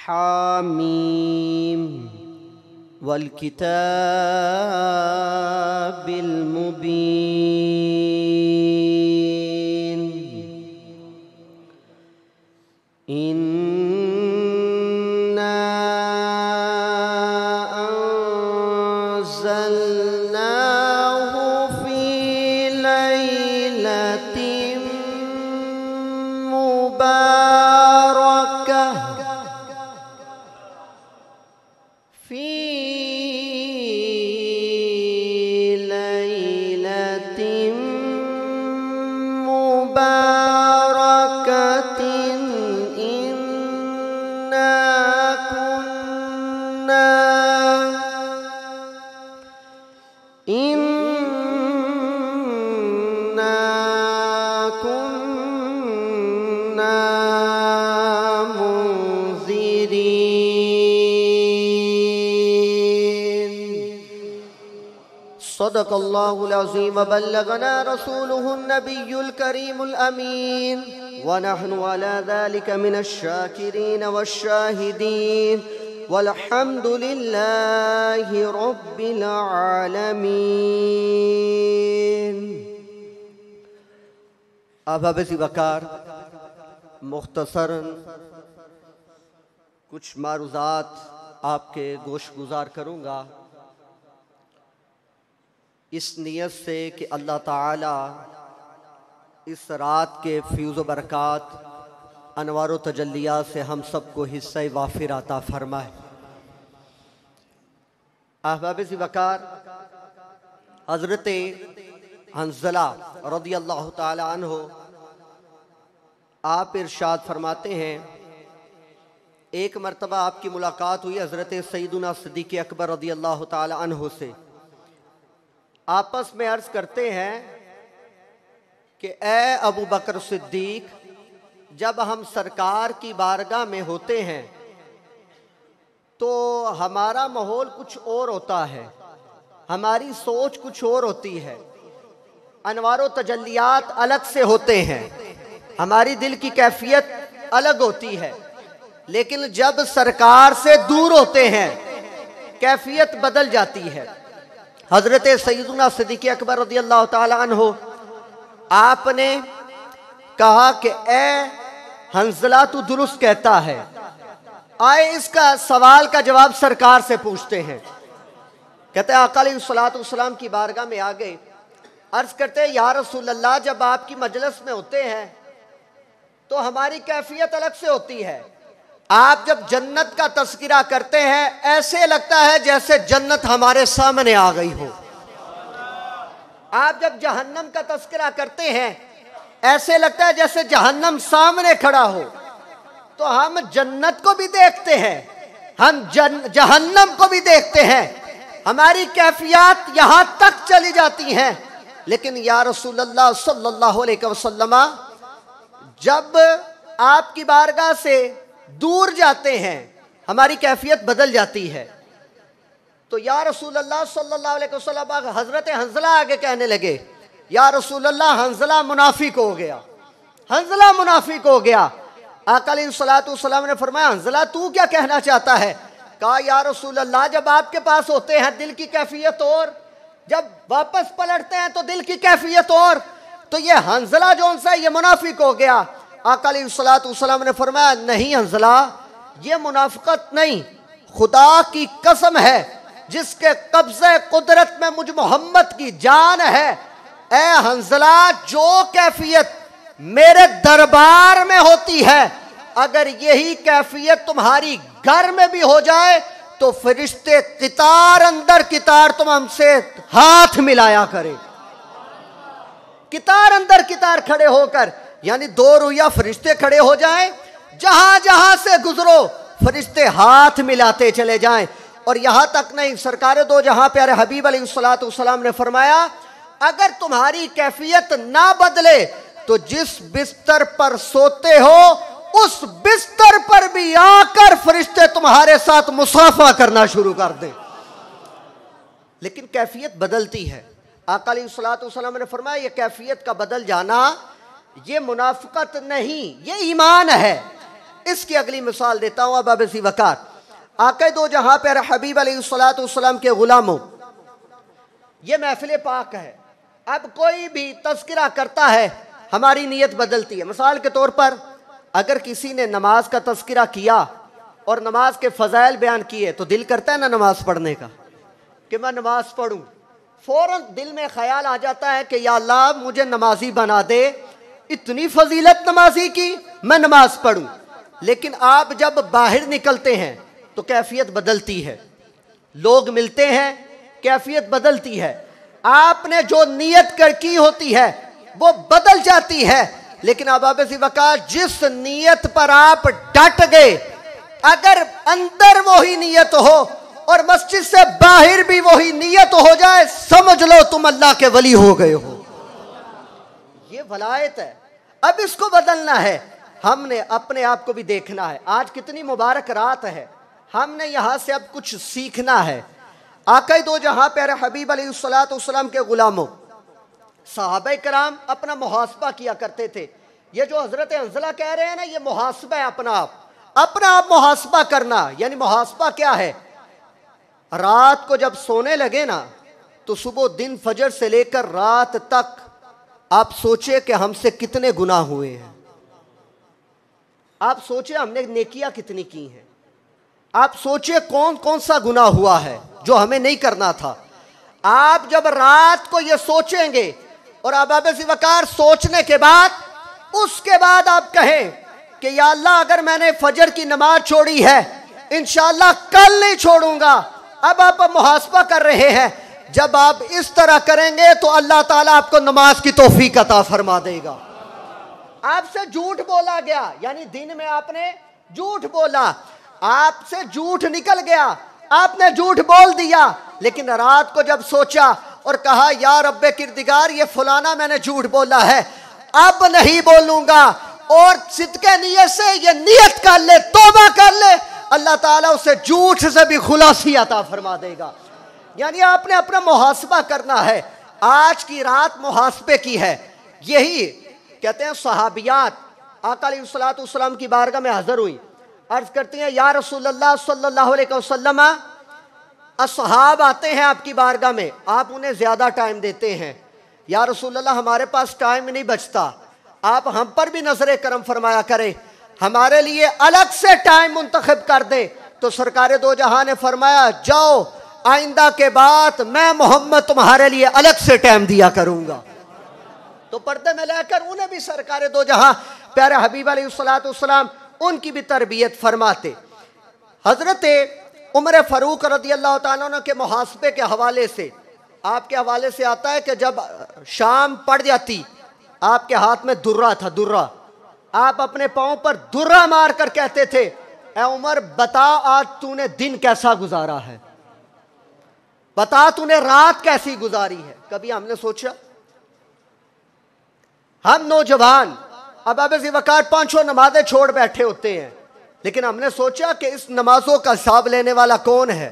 हामीम वल किताबिल मुबीन इन्ना अंज़लनाहु फी लैलतिन मुबारकह फी लैलतिन मुबारकतिन इन्ना कुन्ना मुंज़िरीन। सदक़ल्लाहुल अज़ीम व बल्लगना रसूलुहुन नबियुल करीमुल अमीन व नहनु अला ज़ालिका मिनश शाकिरीन वश्शाहिदीन वल्हम्दुलिल्लाहि रब्बिल आलमीन। अहबाब ज़िवकार, मुख्तसरन कुछ मारूज़ात आपके गोश गुजार करूँगा, इस नियत से कि अल्लाह ताला इस रात के फ़्यूज़ व बरक़ात, अनवार व तजल्लियात से हम सबको हिस्सा वाफिर अता फ़रमाए। अहबाब ज़िवकार, हज़रत हंज़ला रज़ियल्लाहु ताला अन्हु आप इरशाद फरमाते हैं, एक मरतबा आपकी मुलाकात हुई हज़रत सैयदुना सिद्दीक़ अकबर रज़ियल्लाहु ताला अन्हु से। आपस में अर्ज़ करते हैं कि ए अबू बकर सिद्दीक़, जब हम सरकार की बारगाह में होते हैं तो हमारा माहौल कुछ और होता है, हमारी सोच कुछ और होती है, अनवारो तजल्लियात अलग से होते हैं, हमारी दिल की कैफियत अलग होती है। लेकिन जब सरकार से दूर होते हैं कैफियत बदल जाती है। हज़रत सैयदुना सिद्दीक़ अकबर रज़ियल्लाहु ताला अन्हु आपने कहा कि ए हंज़ला, तू दुरुस्त कहता है। आए इसका सवाल का जवाब सरकार से पूछते हैं। कहते हैं आका अलैहिस्सलातु वस्सलाम की बारगाह में आ गए, अर्ज़ करते हैं या रसूल अल्लाह, जब आपकी मजलिस में होते हैं तो हमारी कैफियत अलग से होती है। आप जब जन्नत का तज़किरा करते हैं ऐसे लगता है जैसे जन्नत हमारे सामने आ गई हो। आप जब जहन्नम का तज़किरा करते हैं ऐसे लगता है जैसे जहन्नम सामने खड़ा हो। तो हम जन्नत को भी देखते हैं, हम जहन्नम को भी देखते हैं, हमारी कैफियत यहां तक चली जाती हैं। लेकिन या रसूल अल्लाह सल्लल्लाहु अलैहि वसल्लम, जब आपकी बारगाह से दूर जाते हैं हमारी कैफियत बदल जाती है। तो या रसूल अल्लाह सल्लल्लाहु अलैहि वसल्लम हज़रत हंज़ला आगे कहने लगे, या रसूल अल्लाह, हंज़ला मुनाफिक हो गया, हंज़ला मुनाफिक हो गया। आका अलैहिस्सलातु वस्सलाम ने फरमाया, हंज़ला तू क्या कहना चाहता है? कहा या रसूल अल्लाह, जब आपके पास होते हैं दिल की कैफियत और, जब वापस पलटते हैं तो दिल की कैफियत और। तो ये हंज़ला जो सा ये मुनाफिक हो गया। आका अलैहिस्सलातु वस्सलाम ने फरमाया, नहीं हंज़ला, ये मुनाफिकत नहीं, खुदा की कसम है जिसके कब्ज़े कुदरत में मुझ मोहम्मद की जान है। ए हंज़ला, जो कैफियत मेरे दरबार में होती है, अगर यही कैफियत तुम्हारी घर में भी हो जाए तो फरिश्ते कितार अंदर कितार तुम हमसे हाथ मिलाया करे। कितार अंदर कितार खड़े होकर, यानी दो रुइया फरिश्ते खड़े हो जाएं, जहां जहां से गुजरो फरिश्ते हाथ मिलाते चले जाएं। और यहां तक नहीं, सरकार दो जहां प्यारे हबीब अलैहिस्सलातु वस्सलाम ने फरमाया, अगर तुम्हारी कैफियत ना बदले तो जिस बिस्तर पर सोते हो उस बिस्तर पर भी आकर फरिश्ते तुम्हारे साथ मुसाफा करना शुरू कर दे। लेकिन कैफियत बदलती है। आका अलैहिस्सलातु वस्सलाम ने फरमाया, ये कैफियत का बदल जाना ये मुनाफिकत नहीं, ये ईमान है। इसकी अगली मिसाल देता हूँ। अब अबसी वकार आक़ा दो जहां पर हबीब अलैहिस्सलाम के गुलामों, ये महफिल पाक है। अब कोई भी तज़किरा करता है हमारी नीयत बदलती है। मिसाल के तौर पर अगर किसी ने नमाज का तज़किरा किया और नमाज के फ़ज़ाइल बयान किए तो दिल करता है ना नमाज पढ़ने का कि मैं नमाज पढ़ूं। फ़ौरन दिल में ख्याल आ जाता है कि या अल्लाह मुझे नमाजी बना दे, इतनी फजीलत नमाजी की, मैं नमाज पढ़ूं। लेकिन आप जब बाहर निकलते हैं तो कैफियत बदलती है, लोग मिलते हैं, कैफियत बदलती है। आपने जो नीयत कर की होती है वो बदल जाती है। लेकिन अब अबसी वकार जिस नीयत पर आप डट गए, अगर अंदर वही नीयत हो और मस्जिद से बाहर भी वही नीयत हो जाए, समझ लो तुम अल्लाह के वली हो गए हो। ये वलायत है। अब इसको बदलना है, हमने अपने आप को भी देखना है। आज कितनी मुबारक रात है, हमने यहां से अब कुछ सीखना है। आक़ा दो जहां प्यारे हबीब अलैहिस्सलाम के गुलामों, सहाबा कराम अपना मुहासबा किया करते थे। ये जो हजरत हंज़ला कह रहे हैं ना, ये मुहासबा है, अपना आप मुहासबा करना। यानी मुहासबा क्या है? रात को जब सोने लगे ना तो सुबह दिन फजर से लेकर रात तक आप सोचे कि हमसे कितने गुनाह हुए हैं। आप सोचे हमने नेकियां कितनी की हैं। आप सोचे कौन कौन सा गुनाह हुआ है जो हमें नहीं करना था। आप जब रात को ये सोचेंगे और अब अबसी वकार सोचने के बाद, उसके बाद आप कहें कि या अल्लाह अगर मैंने फजर की नमाज छोड़ी है, इंशाअल्लाह कल नहीं छोड़ूंगा। अब आप मुहासबा कर रहे हैं। जब आप इस तरह करेंगे तो अल्लाह ताला आपको नमाज की तौफीक अता फरमा देगा। आपसे झूठ बोला गया, यानी दिन में आपने झूठ बोला, आपसे झूठ निकल गया, आपने झूठ बोल दिया। लेकिन रात को जब सोचा और कहा या रब्बे किरदिगार ये फलाना मैंने झूठ बोला है, अब नहीं बोलूंगा, और सिद्के नियत से ये नियत कर ले, तौबा कर ले, अल्लाह ताला उसे झूठ से भी खुलासी अता फरमा देगा। यानी आपने अपना मुहासबा करना है। आज की रात मुहासबे की है। यही कहते हैं सहाबियात आका अलैहिस्सलाम की बारगाह में हाजिर हुई, अर्ज करती हैं या रसूलल्लाह सल्लल्लाहु अलैहि वसल्लम, असहाब आते हैं आपकी बारगाह में, आप उन्हें ज्यादा टाइम देते हैं। या रसूलल्लाह हमारे पास टाइम नहीं बचता, आप हम पर भी नजर करम फरमाया करें, हमारे लिए अलग से टाइम मुंतखब कर दे। तो सरकार दो जहां ने फरमाया जाओ, आइंदा के बाद मैं मोहम्मद तुम्हारे लिए अलग से टाइम दिया करूंगा। तो पर्दे में लेकर उन्हें भी सरकार दो जहां प्यारे हबीब अलैहिस्सलाम उनकी भी तरबियत फरमाते। हजरत उमर फारूक रदियल्लाहु ताला अन्हु के मुहासबे के हवाले से, आपके हवाले से आता है कि जब शाम पड़ जाती, आपके हाथ में दुर्रा था, दुर्रा, आप अपने पांव पर दुर्रा मार कर कहते थे ए उमर बता आज तूने दिन कैसा गुजारा है, बता तूने रात कैसी गुजारी है। कभी हमने सोचा? हम नौजवान अब अबसी वकार पांचों नमाजें छोड़ बैठे होते हैं, लेकिन हमने सोचा कि इस नमाजों का हिसाब लेने वाला कौन है।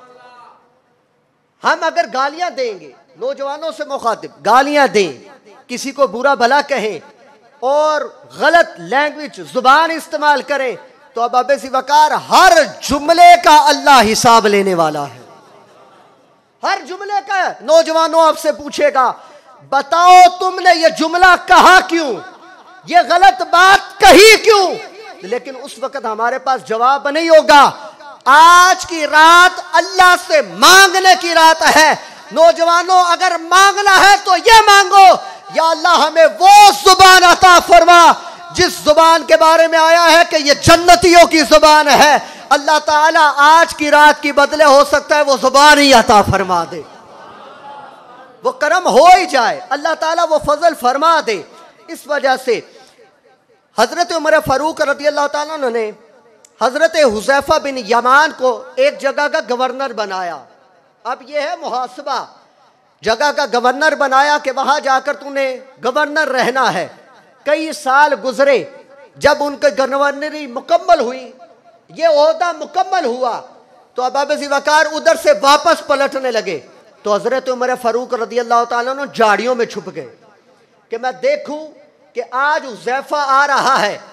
हम अगर गालियां देंगे, नौजवानों से मुखातिब गालियां दें, किसी को बुरा भला कहें और गलत लैंग्वेज जुबान इस्तेमाल करें, तो अब अबसी वकार हर जुमले का अल्लाह हिसाब लेने वाला है। हर जुमले का नौजवानों आपसे पूछेगा बताओ तुमने ये जुमला कहा क्यों, ये गलत बात कही क्यों। लेकिन उस वक्त हमारे पास जवाब नहीं होगा। आज की रात अल्लाह से मांगने की रात है। नौजवानों अगर मांगना है तो ये मांगो, या अल्लाह हमें वो जुबान अता फरमा जिस जुबान के बारे में आया है कि ये जन्नतियों की जुबान है। अल्लाह ताला आज की रात की बदले हो सकता है वो जुबान ही अता फरमा दे, वो करम हो ही जाए, अल्लाह ताला वो फजल फरमा दे। इस वजह से हजरत उमर फारूक रदियल्लाहु ताला अन्हु ने हजरत हुज़ैफा बिन यमान को एक जगह का गवर्नर बनाया। अब यह है मुहासबा, जगह का गवर्नर बनाया कि वहां जाकर तूने गवर्नर रहना है। कई साल गुजरे, जब उनकी गवर्नरी मुकम्मल हुई, ये ओहदा मुकम्मल हुआ, तो अब अबसी वकार उधर से वापस पलटने लगे। तो हजरत उमर फारूक रदियल्लाहु ताला अन्हु झाड़ियों में छुप गए कि मैं देखूं कि आज हुज़ैफा आ रहा है,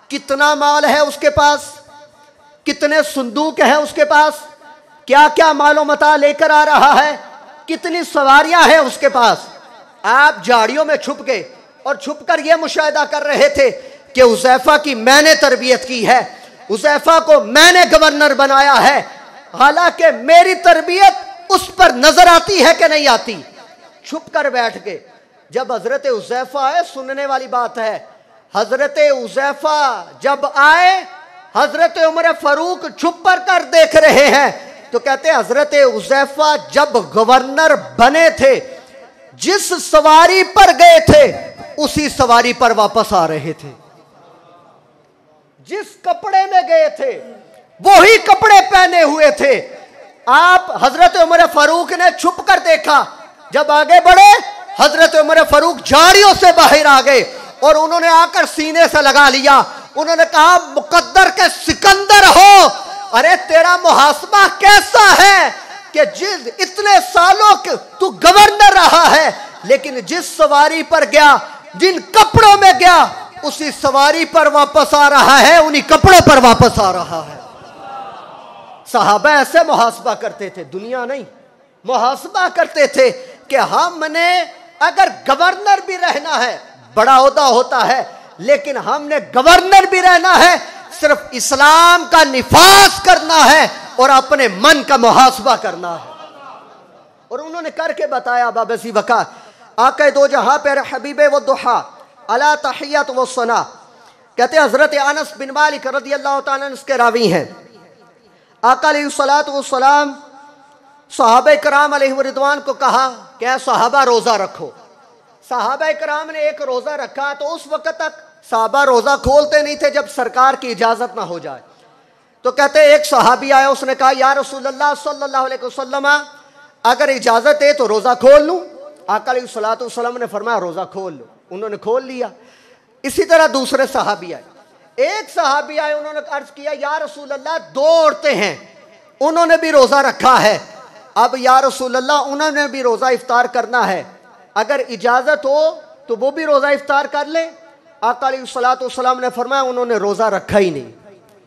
कितना माल है उसके पास, कितने संदूक है उसके पास, क्या क्या मालो मता लेकर आ रहा है, कितनी सवारियां हैं उसके पास। आप झाड़ियों में छुप गए और छुपकर यह मुशाहिदा कर रहे थे कि हुज़ैफा की मैंने तरबियत की है, हुज़ैफा को मैंने गवर्नर बनाया है, हालांकि मेरी तरबियत उस पर नजर आती है कि नहीं आती। छुप कर बैठ गए। जब हजरत हुज़ैफा आए, सुनने वाली बात है, हजरत हुज़ैफा जब आए, हजरत उमर फारूक छुप कर देख रहे हैं, तो कहते हैं हजरत हुज़ैफा जब गवर्नर बने थे, जिस सवारी पर गए थे उसी सवारी पर वापस आ रहे थे। जिस कपड़े में गए थे वही कपड़े पहने हुए थे। आप हजरत उमर फारूक ने छुप कर देखा, जब आगे बढ़े हजरत उमर फारूक झाड़ियों से बाहर आ गए और उन्होंने आकर सीने से लगा लिया। उन्होंने कहा, मुकद्दर के सिकंदर हो, अरे तेरा मुहासबा कैसा है कि जिस इतने सालों के तू गवर्नर रहा है, लेकिन जिस सवारी पर गया, जिन कपड़ों में गया, उसी सवारी पर वापस आ रहा है, उन्हीं कपड़ों पर वापस आ रहा है। सहाबा ऐसे मुहासबा करते थे, दुनिया नहीं। मुहासबा करते थे कि हमने अगर गवर्नर भी रहना है, बड़ा ओहदा होता है, लेकिन हमने गवर्नर भी रहना है, सिर्फ इस्लाम का निफाज करना है और अपने मन का मुहासबा करना है। और उन्होंने करके बताया बाबसी वका आका दो जहां पर हबीबे व दुहा अला तहियत व सना। कहते हजरत अनस बिन मालिक रज़ियल्लाहु ताला अन्हु के रावी हैं। आका अलैहिस्सलातु वस्सलाम सहाबा कराम अलैहिम रिदवान को कहा कि सहाबा रोजा रखो। सहाबा कराम ने एक रोजा रखा, तो उस वक्त तक सहाबा रोजा खोलते नहीं थे जब सरकार की इजाजत ना हो जाए। तो कहते एक सहाबी आया, उसने कहा, या रसूलल्लाह सल्लल्लाहु अलैहि वसल्लम, अगर इजाजत है तो रोजा खोल लूं। आका अलैहिस्सलातु वस्सलाम ने फरमाया रोजा खोल लो। उन्होंने खोल लिया। इसी तरह दूसरे सहाबी आए। एक सहाबी आए, उन्होंने अर्ज किया, या रसूलल्लाह, दो औरतें हैं, उन्होंने भी रोजा रखा है। अब या रसूलल्लाह, उन्होंने भी रोजा इफ्तार करना है, अगर इजाजत हो तो वो भी रोजा इफ्तार कर ले। आका अलैहिस्सलातु वस्सलाम ने फरमाया उन्होंने रोजा रखा ही नहीं।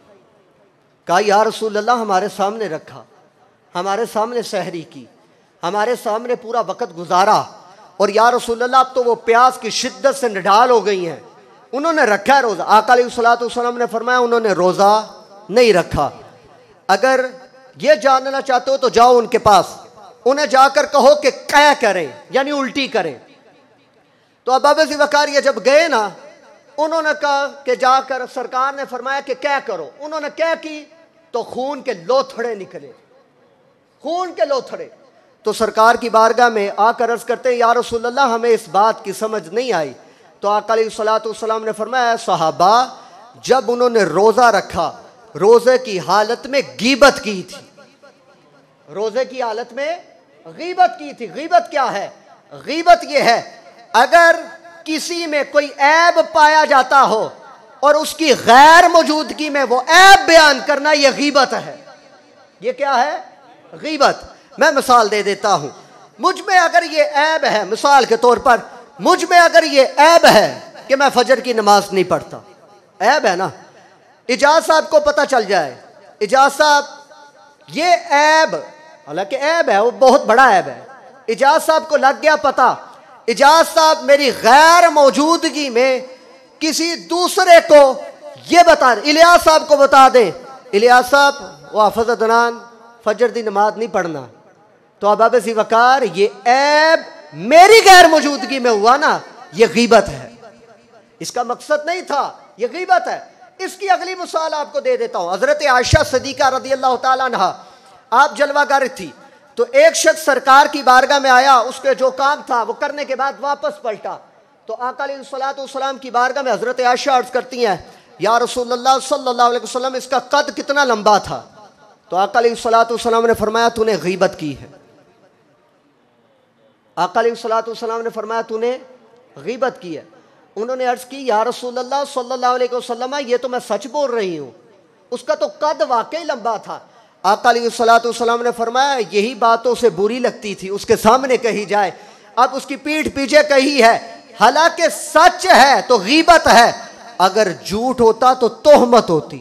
कहा, या रसूलल्लाह, हमारे सामने रखा, हमारे सामने सहरी की, हमारे सामने पूरा वक्त गुजारा, और या रसूलल्लाह अब तो वो प्यास की शिद्दत से निढाल हो गई हैं, उन्होंने रखा है रोजा। आका अलैहिस्सलातु वस्सलाम ने फरमाया उन्होंने रोजा नहीं रखा। अगर ये जानना चाहते हो तो जाओ उनके पास, उन्हें जाकर कहो कि क्या करें, यानी उल्टी करें। तो अब अबू बकर ये जब गए ना, उन्होंने कहा कि जाकर सरकार ने फरमाया कि क्या करो। उन्होंने क्या की, तो खून के लोथड़े निकले, खून के लोथड़े। तो सरकार की बारगाह में आकर अर्ज करते हैं, या रसूलल्लाह, हमें इस बात की समझ नहीं आई। तो आका अलैहिस्सलातु वस्सलाम ने फरमाया, सहाबा जब उन्होंने रोजा रखा, रोजे की हालत में गीबत की थी, रोजे की हालत में गीबत की थी। गीबत क्या है? गीबत यह है, अगर किसी में कोई ऐब पाया जाता हो और उसकी गैर मौजूदगी में वो ऐब बयान करना, यह गीबत है। ये क्या है? गीबत। मैं मिसाल दे देता हूं, मुझ में अगर ये ऐब है, मिसाल के तौर पर मुझ में अगर ये ऐब है कि मैं फजर की नमाज नहीं पढ़ता, ऐब है ना, इजाज साहब को पता चल जाए, इजाज साहब ये ऐब, हालांकि ऐब है, वो बहुत बड़ा ऐब है, इजाज साहब को लग गया पता, इजाज साहब मेरी गैर मौजूदगी में किसी दूसरे को ये बता दे, इलियास साहब को बता दे, इलियास साहब वो हाफिज़ अदनान फजर दी नमाज नहीं पढ़ना, तो अब अबू बकर ये ऐब मेरी गैर मौजूदगी में हुआ ना, ये गीबत है। इसका मकसद नहीं था, ये गीबत है। इसकी अगली मिसाल आपको दे देता हूं। हजरत आयशा सिद्दीका रज़ियल्लाहु ताला अन्हा, आप जलवागर थी, तो एक शख्स सरकार की बारगाह में आया, उसके जो काम था वो करने के बाद वापस पलटा। तो आका अलैहिस्सलातु वस्सलाम की बारगाह में हजरत आयशा अर्ज करती हैं, या रसूलल्लाह सल्लल्लाहु अलैहि वसल्लम, इसका कद कितना लंबा था? तो आका अलैहिस्सलातु वस्सलाम ने फरमाया तूने गीबत की है। आका अलैहिस्सलातु वस्सलाम ने फरमाया तूने गीबत की है। उन्होंने अर्ज की, या रसूलल्लाह सल्लल्लाहु अलैहि वसल्लम, ये तो मैं सच बोल रही हूँ, उसका तो कद वाकई लंबा था। आका अलैहिस्सलातु वस्सलाम ने फरमाया यही बातों से बुरी लगती थी उसके सामने कही जाए, अब उसकी पीठ पीछे कही है, हालांकि सच है तो गीबत है, अगर झूठ होता तो तोहमत होती,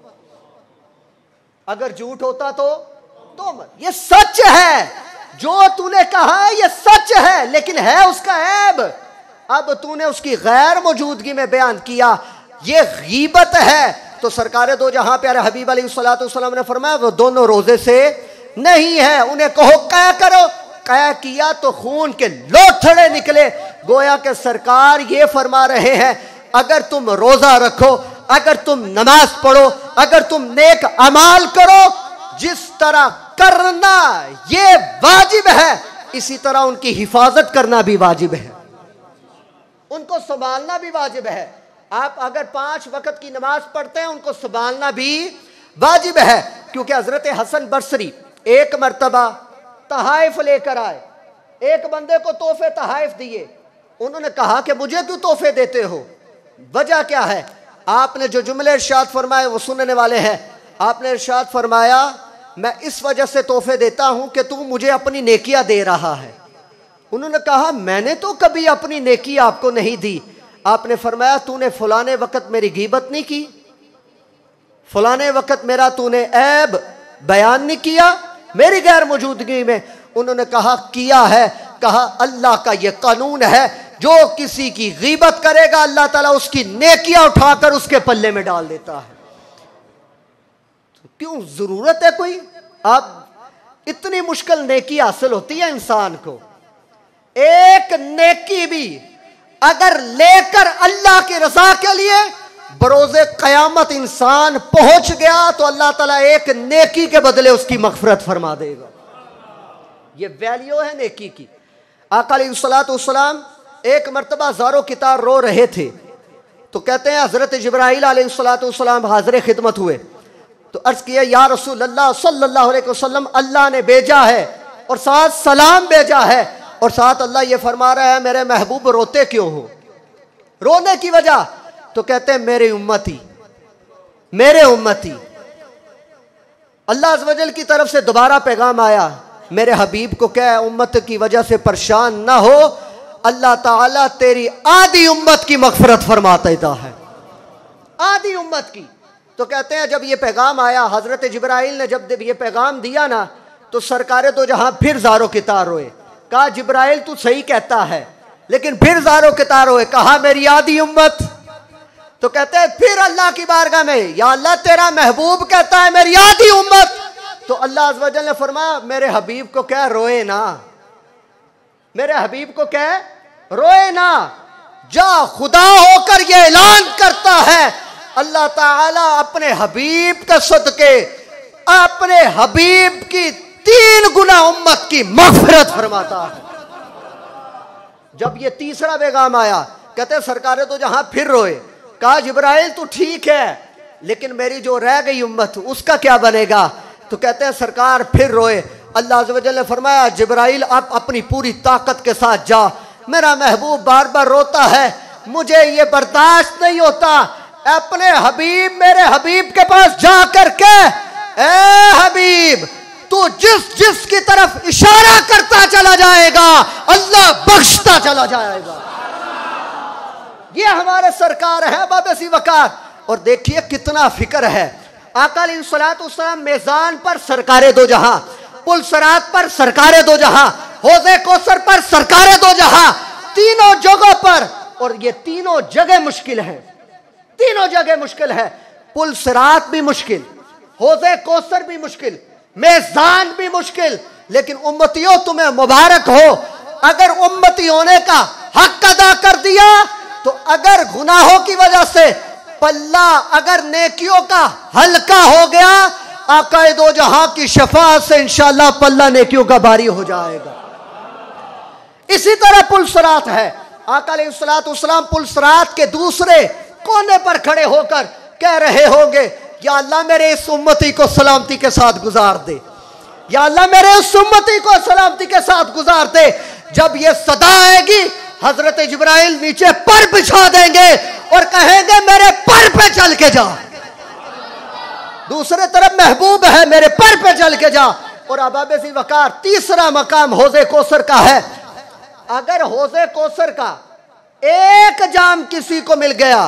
अगर झूठ होता तो तोहमत। ये सच है, जो तूने कहा है ये सच है, लेकिन है उसका ऐब। अब तूने उसकी गैर मौजूदगी में बयान किया, ये गीबत है। तो सरकार दो जहां प्यारे हबीब अलैहिस्सलाम ने फरमाया वो दोनों रोजे से नहीं है। उन्हें कहो क्या करो, क्या किया तो खून के लोथड़े निकले। गोया के सरकार ये फरमा रहे हैं अगर तुम रोजा रखो, अगर तुम नमाज पढ़ो, अगर तुम नेक अमाल करो, जिस तरह करना ये वाजिब है इसी तरह उनकी हिफाजत करना भी वाजिब है, उनको संभालना भी वाजिब है। आप अगर 5 वक्त की नमाज पढ़ते हैं उनको संभालना भी वाजिब है। क्योंकि हजरत हसन बसरी एक मर्तबा तहाइफ लेकर आए, एक बंदे को तोहफे तहाइफ दिए। उन्होंने कहा कि मुझे क्यों तोहफे देते हो, वजह क्या है? आपने जो जुमले इरशाद फरमाए वो सुनने वाले हैं। आपने इरशाद फरमाया मैं इस वजह से तोहफे देता हूं कि तू मुझे अपनी नेकियां दे रहा है। उन्होंने कहा मैंने तो कभी अपनी नेकी आपको नहीं दी। आपने फरमाया तूने फलाने वक्त मेरी गीबत नहीं की, फलाने वक्त मेरा तूने ऐब बयान नहीं किया मेरी गैर मौजूदगी में। उन्होंने कहा किया है। कहा अल्लाह का यह कानून है जो किसी की गीबत करेगा अल्लाह ताला उसकी नेकियां उठाकर उसके पल्ले में डाल देता है। तो क्यों जरूरत है कोई? अब इतनी मुश्किल नेकी हासिल होती है इंसान को, एक नेकी भी अगर लेकर अल्लाह की रजा के लिए बरोज़े क़यामत इंसान पहुंच गया तो अल्लाह ताला एक नेकी के बदले उसकी मग़फ़िरत फरमा देगा। ये वैल्यू है नेकी की। आका अलैहिस्सलाम एक मर्तबा ज़ारो कितार रो रहे थे तो कहते हैं हज़रत जिब्राइल अलैहिस्सलाम हाज़िर खिदमत हुए तो अर्ज़ किया या रसूल अल्लाह सल्लल्लाहु अलैहि वसल्लम अल्लाह ने भेजा है और साथ सलाम भेजा है और साथ अल्लाह ये फरमा रहा है मेरे महबूब रोते क्यों हो, रोने की वजह? तो कहते हैं मेरे उम्मती, मेरे उम्मती। अल्लाह अज़्ज़ व जल की तरफ से दोबारा पैगाम आया मेरे हबीब को क्या उम्मत की वजह से परेशान ना हो, अल्लाह ताला तेरी आधी उम्मत की मग़फ़िरत फरमा देता है, आधी उम्मत की। तो कहते हैं जब ये पैगाम आया हज़रत जिब्राइल ने जब ये पैगाम दिया ना तो सरकारे तो जहां फिर ज़ारो कितार रोए। कहा जिब्राइल तू सही कहता है, लेकिन फिर ज़ारो कितार रोए। कहा मेरी आधी उम्मत। तो कहते हैं फिर अल्लाह की बारगाह में या अल्लाह तेरा महबूब कहता है मेरी आधी उम्मत। तो अल्लाह अज़्ज़ व जल ने फरमाया मेरे हबीब को कह रोए ना, मेरे हबीब को कह रोए ना। जा खुदा होकर ये ऐलान करता है अल्लाह ताला अपने हबीब के सदके अपने हबीब की 3 गुना उम्मत की मग़फ़िरत फरमाता है। जब ये तीसरा पैगाम आया कहते हैं सरकारे तो जहां फिर रोए। कहा जिब्राइल तू ठीक है लेकिन मेरी जो रह गई उम्मत उसका क्या बनेगा? तो कहते हैं सरकार फिर रोए। अल्लाह अज़्ज़ व जल ने फरमाया जिब्राइल आप अपनी पूरी ताकत के साथ जा, मेरा महबूब बार बार रोता है, मुझे ये बर्दाश्त नहीं होता। अपने हबीब मेरे हबीब के पास जा करके ए हबीब तू जिस जिस की तरफ इशारा करता चला जाएगा अल्लाह बख्शता चला जाएगा। ये हमारे सरकार है बाबेसी वकार। और देखिए कितना फिक्र है। आका अलैहिस्सलाम मेज़ान पर सरकारे दो जहां, पुल सरात पर सरकारे दो जहां, हौज़े कौसर पर सरकारे दो जहां, तीनों जगहों पर। और ये तीनों जगह मुश्किल है, तीनों जगह मुश्किल है। पुल सरात भी मुश्किल, हौज़े कौसर भी मुश्किल, मेज़ान भी मुश्किल। लेकिन उम्मतियों तुम्हें मुबारक हो, अगर उम्मती होने का हक अदा कर दिया तो अगर गुनाहों की वजह से पल्ला अगर नेकियों का हल्का हो गया आका दो जहां की शफाअत से इंशाअल्लाह पल्ला नेकियों का भारी हो जाएगा। इसी तरह पुल सरात है। आका अलैहिस्सलाम पुल सरात के दूसरे कोने पर खड़े होकर कह रहे होंगे या अल्लाह मेरे इस उम्मती को सलामती के साथ गुजार दे, या अल्लाह मेरे इस उम्मती को सलामती के साथ गुजार दे। जब ये सदा आएगी हजरत जिब्राइल नीचे पर बिछा देंगे और कहेंगे मेरे पर पे चल के जा। दूसरे तरफ महबूब है मेरे पर पे चल के जा। और अबाबेसी वकार तीसरा मकाम हौज़े कौसर का है। अगर हौज़े कौसर का एक जाम किसी को मिल गया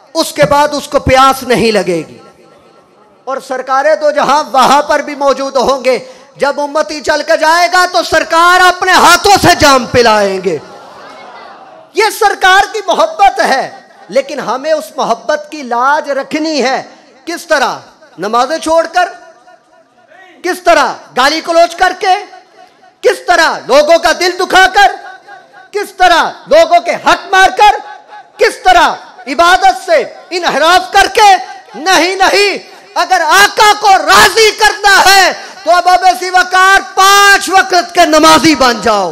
उसके बाद उसको प्यास नहीं लगेगी। और सरकारें तो जहां वहां पर भी मौजूद होंगे। जब उम्मती चल के जाएगा तो सरकार अपने हाथों से जाम पिलाएंगे। ये सरकार की मोहब्बत है, लेकिन हमें उस मोहब्बत की लाज रखनी है। किस तरह? नमाजें छोड़कर, किस तरह गाली गलौज करके, किस तरह लोगों का दिल दुखाकर, किस तरह लोगों के हक मारकर, किस तरह इबादत से इनहराफ करके। नहीं नहीं, अगर आका को राजी करना है तो अब अबैसी वकार 5 वक्त के नमाजी बन जाओ।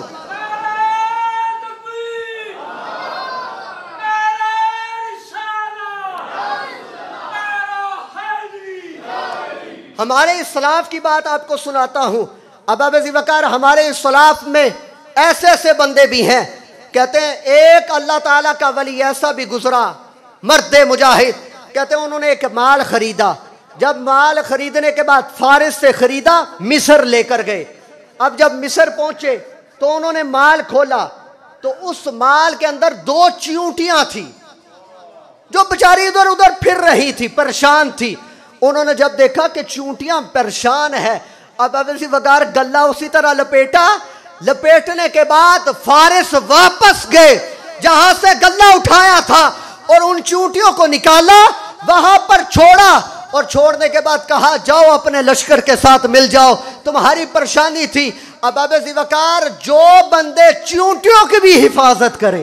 हमारे इस्लाफ की बात आपको सुनाता हूं। अब अबैसी वकार, हमारे इस्लाफ में ऐसे ऐसे बंदे भी हैं। कहते हैं एक अल्लाह ताला का वली ऐसा भी गुजरा, मर्द मुजाहिद। कहते हैं उन्होंने एक माल खरीदा। जब माल खरीदने के बाद फारिस से खरीदा, मिस्र लेकर गए। अब जब मिस्र पहुंचे तो उन्होंने माल खोला तो उस माल के अंदर 2 चींटियां थी जो बेचारी इधर उधर फिर रही थी, परेशान थी। उन्होंने जब देखा कि चींटियां परेशान है, अब अबैसी वकार गल्ला उसी तरह लपेटा। लपेटने के बाद फारिस वापस गए जहां से गल्ला उठाया था और उन चींटियों को निकाला, वहां पर छोड़ा और छोड़ने के बाद कहा जाओ अपने लश्कर के साथ मिल जाओ, तुम्हारी परेशानी थी। अब अबैसी वकार, जो बंदे चींटियों की भी हिफाजत करें,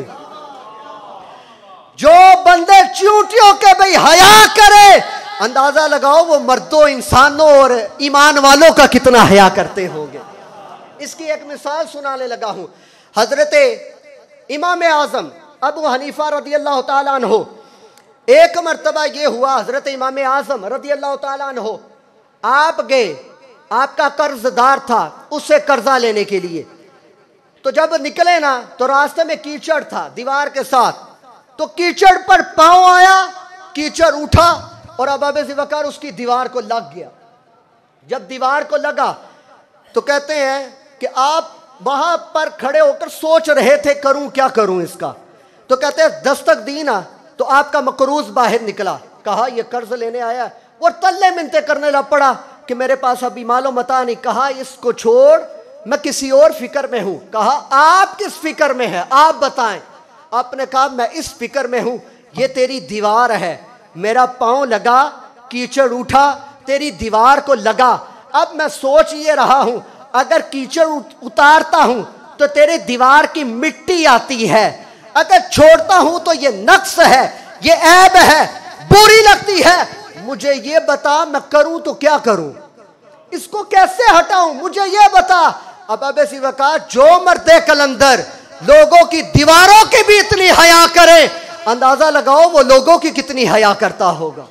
जो बंदे चींटियों के भी हया करे, अंदाजा लगाओ वो मर्दों, इंसानों और ईमान वालों का कितना हया करते होंगे। इसकी एक मिसाल सुनाने लगा हूं। हजरत इमाम आजम अबू हनीफा रदी अल्लाह ताला अन्हो, एक मर्तबा ये हुआ, हजरत इमाम आजम रदी अल्लाह ताला अन्हो आप गए, आपका कर्जदार था, उससे कर्जा लेने के लिए। तो जब निकले ना तो रास्ते में कीचड़ था दीवार के साथ, तो कीचड़ पर पांव आया, कीचड़ उठा और अब अबैसी वकार उसकी दीवार को लग गया। जब दीवार को लगा तो कहते हैं कि आप वहां पर खड़े होकर सोच रहे थे करूं क्या करूं इसका। तो कहते हैं दस्तक दी ना तो आपका मकरूज बाहर निकला। कहा ये कर्ज लेने आया, वो तल्ले मिनते करने लग पड़ा कि मेरे पास अभी मालो मता नहीं। कहा इसको छोड़, मैं किसी और फिक्र में हूं। कहा आप किस फिक्र में है, आप बताएं। आपने कहा मैं इस फिक्र में हूं, ये तेरी दीवार है, मेरा पांव लगा, कीचड़ उठा, तेरी दीवार को लगा। अब मैं सोच ये रहा हूं अगर कीचड़ उतारता हूं तो तेरे दीवार की मिट्टी आती है, अगर छोड़ता हूं तो ये नक्स है, ये ऐब है, बुरी लगती है। मुझे ये बता मैं करूं तो क्या करूं, इसको कैसे हटाऊं, मुझे ये बता। अब अबैसी वकार, जो मर्दे कलंदर लोगों की दीवारों की भी इतनी हया करे, अंदाजा लगाओ वो लोगों की कितनी हया करता होगा,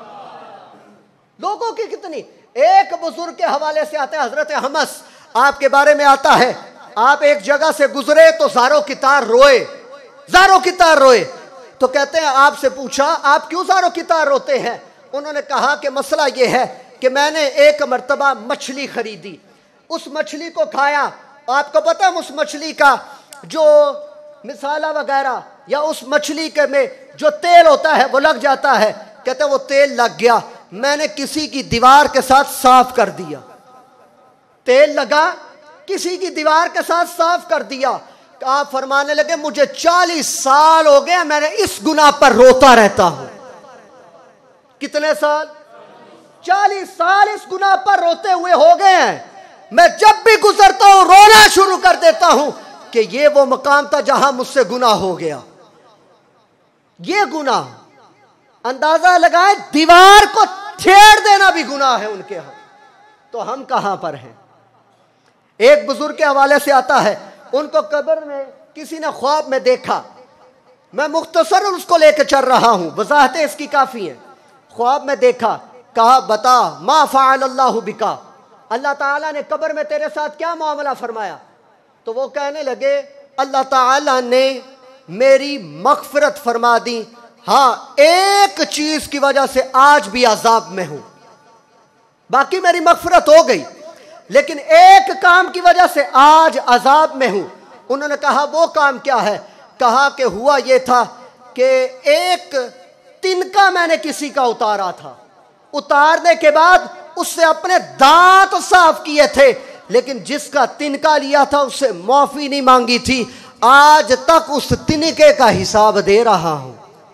लोगों की कितनी। एक बुजुर्ग के हवाले से आता है, हजरत हमस आपके बारे में आता है। आप एक जगह से गुजरे तो ज़ारो की तार रोए, ज़ारो की तार रोए। तो कहते हैं आपसे पूछा आप क्यों ज़ारो की तार रोते हैं। उन्होंने कहा कि मसला ये है कि मैंने एक मर्तबा मछली खरीदी, उस मछली को खाया। आपको पता है उस मछली का जो मिसाला वगैरह या उस मछली के में जो तेल होता है वो लग जाता है। कहते हैं वो तेल लग गया, मैंने किसी की दीवार के साथ साफ कर दिया। तेल लगा, किसी की दीवार के साथ साफ कर दिया। आप फरमाने लगे मुझे 40 साल हो गए मैंने इस गुनाह पर रोता रहता हूं। कितने साल? 40 साल इस गुनाह पर रोते हुए हो गए हैं। मैं जब भी गुजरता हूं रोना शुरू कर देता हूं कि ये वो मकाम था जहां मुझसे गुनाह हो गया। ये गुनाह अंदाजा लगाए, दीवार को छेड़ देना भी गुनाह है उनके यहां, तो हम कहां पर हैं। एक बुजुर्ग के हवाले से आता है, उनको कब्र में किसी ने ख्वाब में देखा। मैं मुख्तसर उसको लेकर चल रहा हूं, वजाहतें इसकी काफी हैं। ख्वाब में देखा, कहा बता मा फ़अल अल्लाहु बिका, अल्लाह ताला ने कब्र में तेरे साथ क्या मामला फरमाया। तो वो कहने लगे अल्लाह ताला ने मेरी मग़फ़िरत फरमा दी, हाँ एक चीज की वजह से आज भी अजाब में हूं, बाकी मेरी मग़फ़िरत हो गई, लेकिन एक काम की वजह से आज अजाब में हूं। उन्होंने कहा वो काम क्या है। कहा कि हुआ ये था कि एक तिनका मैंने किसी का उतारा था, उतारने के बाद उससे अपने दांत साफ किए थे, लेकिन जिसका तिनका लिया था उससे माफी नहीं मांगी थी। आज तक उस तिनके का हिसाब दे रहा हूं,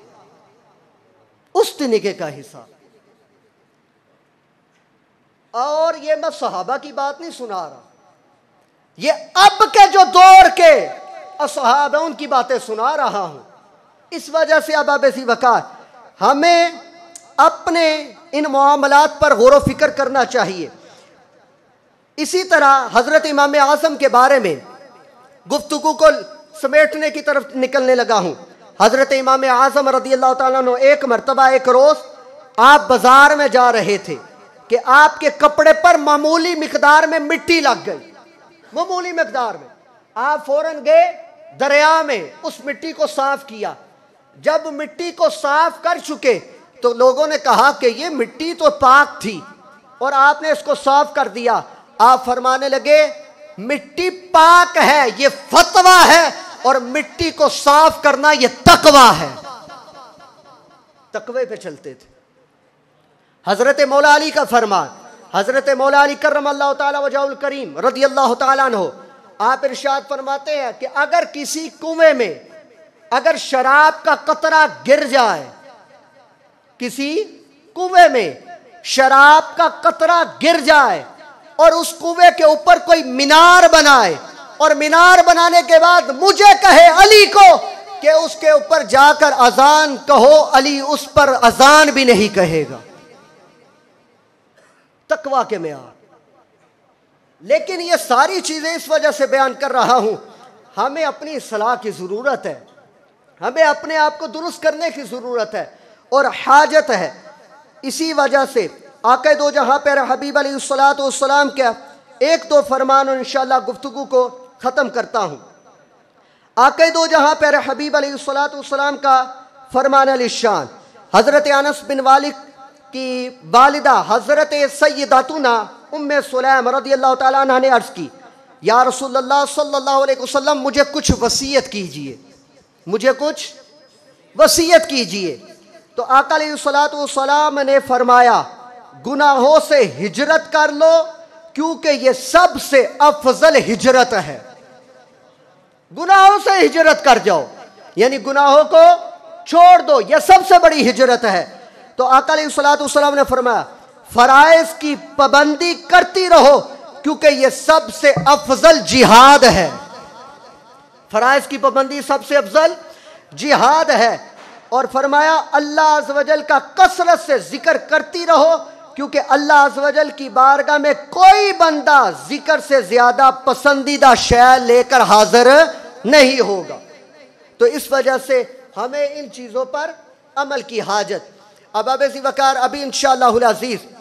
उस तिनके का हिसाब। और ये मैं सहाबा की बात नहीं सुना रहा, ये अब के जो दौर के असहाब हैं उनकी बातें सुना रहा हूं। इस वजह से अब बेसी वकार हमें अपने इन मामलात पर गौर व फिक्र करना चाहिए। इसी तरह हजरत इमाम आज़म के बारे में गुफ्तगू को समेटने की तरफ निकलने लगा हूं। हजरत इमाम आज़म रज़ियल्लाहु ताला अन्हु एक मरतबा एक रोज आप बाजार में जा रहे थे कि आपके कपड़े पर मामूली मिकदार में मिट्टी लग गई, मामूली मिकदार में। आप फौरन गए दरिया में, उस मिट्टी को साफ किया। जब मिट्टी को साफ कर चुके तो लोगों ने कहा कि ये मिट्टी तो पाक थी और आपने इसको साफ कर दिया। आप फरमाने लगे मिट्टी पाक है, ये फतवा है, और मिट्टी को साफ करना ये तकवा है। तकवे पे चलते थे। हजरत मौला अली का फरमान, हजरत मौला अली करमल्लाहु ताला वजहुल करीम रदियल्लाहु ताला अन्हु, आप इरशाद फरमाते हैं कि अगर किसी कुएं में अगर शराब का कतरा गिर जाए, किसी कुएं में शराब का कतरा गिर जाए और उस कुएं के ऊपर कोई मीनार बनाए और मीनार बनाने के बाद मुझे कहे अली को कि उसके ऊपर जाकर अजान कहो, अली उस पर अजान भी नहीं कहेगा। तकवा के मेयार। लेकिन ये सारी चीजें इस वजह से बयान कर रहा हूं, हमें अपनी सलाह की जरूरत है, हमें अपने आप को दुरुस्त करने की जरूरत है और हाजत है। इसी वजह से आक़ा दो जहां पर हबीब अलैहिस्सलातु वस्सलाम के एक दो फरमान और इंशाअल्लाह गुफ्तगू को ख़त्म करता हूँ। आक़ा दो जहां पर हबीब अलैहिस्सलातु वस्सलाम का फरमान अल-शान, हज़रत अनस बिन मालिक की वालिदा हज़रत सय्यदातुना उम्मे सुलैम रज़ियल्लाहु ताला अन्हा ने अर्ज़ की, या रसूलल्लाह सल्लल्लाहु अलैहि वसल्लम मुझे कुछ वसीयत कीजिए, मुझे कुछ वसीयत कीजिए। तो आका अलैहिस्सलातु वस्सलाम ने फरमाया गुनाहों से हिजरत कर लो, क्योंकि ये सबसे अफजल हिजरत है। गुनाहों से हिजरत कर जाओ, यानी गुनाहों को छोड़ दो, यह सबसे बड़ी हिजरत है। तो आका अलैहिस्सलातु वस्सलाम ने फरमाया फराइज की पाबंदी करती रहो, क्योंकि यह सबसे अफजल जिहाद है। फराइज की पाबंदी सबसे अफजल जिहाद है। और फरमाया अल्लाह अज़्ज़ व जल का कसरत से जिक्र करती रहो, क्योंकि अल्लाह अज़्ज़ व जल की बारगाह में कोई बंदा जिक्र से ज्यादा पसंदीदा शय लेकर हाजिर नहीं होगा। तो इस वजह से हमें इन चीज़ों पर अमल की हाजत। अब वकार अभी इंशाअल्लाहुल अज़ीज़